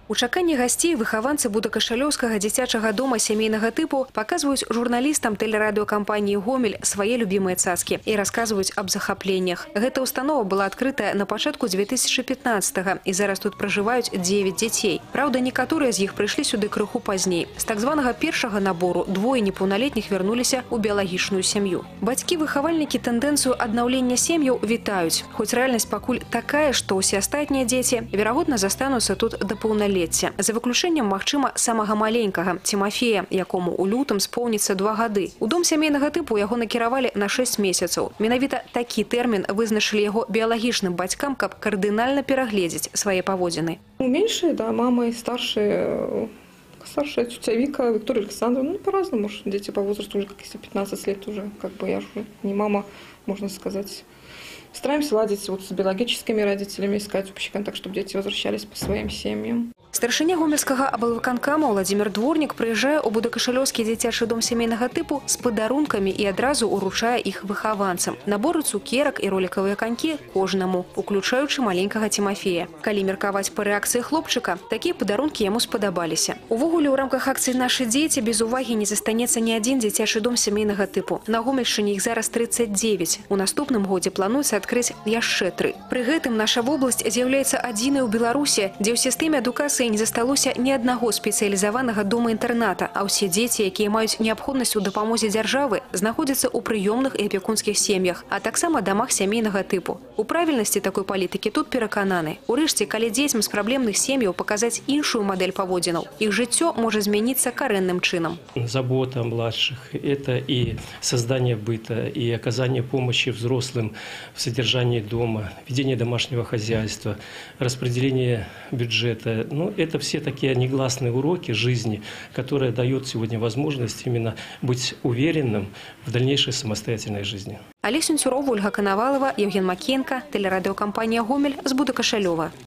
У чаканні гасцей выхаванцы Будакашалёўскага дзіцячага дома сямейнага тыпу паказваюць журналістам тэлерадыёкампаніі «Гомель» свае любімыя цацкі і расказваюць аб захапленнях. Гэта установа была адкрыта на пачатку 2015-го, і зараз тут пражываюць 9 дзяцей. Праўда, некаторыя з іх прыйшлі сюды крыху пазней. З так званага першага набору двое непаўналетніх вярнуліся ў біялагічную сям'ю. Бацькі-выхавальнікі тэндэнцыю аднаўлення сем'яў вітаюць. Хоць рэальнасць пакуль такая, што ўсе астатнія дзеці, верагодна, застануцца тут да паўналецця. За выключэннем, магчыма, самага маленькага Тимофея, якому у лютым споўніцца 2 гады. У дом сямейнага тыпу яго накіравалі на 6 месяцаў. Менавіта такі тэрмін вызначылі яго біялагічным бацькам, каб кардынальна перагледзець свае паводзіны. Меньшие, да, мама и старшая тетя Вика, Виктория Александровна, ну, по-разному, может, дети по возрасту уже, как если 15 лет уже, как бы я уже не мама, можно сказать. Стараемся ладить вот с биологическими родителями, искать общий контакт, чтобы дети возвращались по своим семьям. Старшыня гомельскага аблвыканкама Владимир Дворник прыязджае ў Будакашалёўскі дзіцячы дом сямейнага тыпу з падарункамі і адразу ўручае іх выхаванцам. Наборы цукерак і ролікавыя канькі кожнаму, уключаючы маленькага Тимофея. Калі меркаваць па рэакцыі хлопчыка, такія падарункі яму спадабаліся. Увогуле, ў рамках акцыі «Нашы дзеці» без увагі не застанецца ні адзін дзіцячы дом сямейнага тыпу. На Гомельшчыне іх зараз 39. У наступным годзе плануецца адкрыць яшчэ 3. Пры гэтым наша вобласць з'яўляецца адзінай у Беларусі, дзе ў сістэме адукацыі не засталося ні аднаго спецыялізаванага дома-інтэрната, а ўсе дзеці, якія маюць неабходнасць у дапамозе дзяржавы, знаходзяцца ў прыёмных і апекунскіх сем'ях, а таксама дамах сямейнага тыпу. У правільнасці такой палітыкі тут перакананы. Урэшце, калі дзецям з праблемных сем'яў паказаць іншую мадэль паводзінаў, іх жыццё можа змяніцца карэнным чынам. Забота о младших – это и создание быта, и оказание помощи взрослым в содержании дома, ведение домашнего хозяйства, распределение бюджета. Ну, это все такие негласные уроки жизни, которые дают сегодня возможность именно быть уверенным в дальнейшей самостоятельной жизни. Олег Сенцюров, Ольга Коновалова, Евген Макенко, телерадиокомпания «Гомель» с Будакашалёва.